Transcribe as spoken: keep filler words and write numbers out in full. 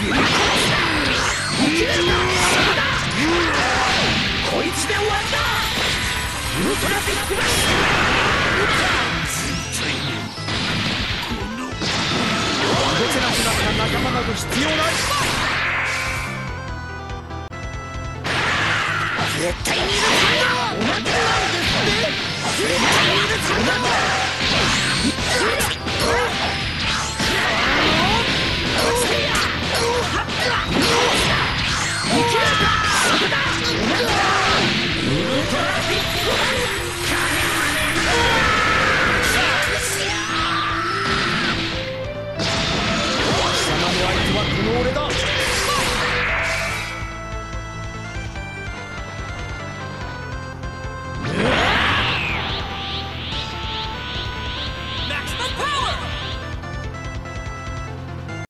こいつで終わりだ。ウルトラビッグバス動けなくなった仲間など必要ない。絶対に許さない。おまけなんですって。絶対に許さない。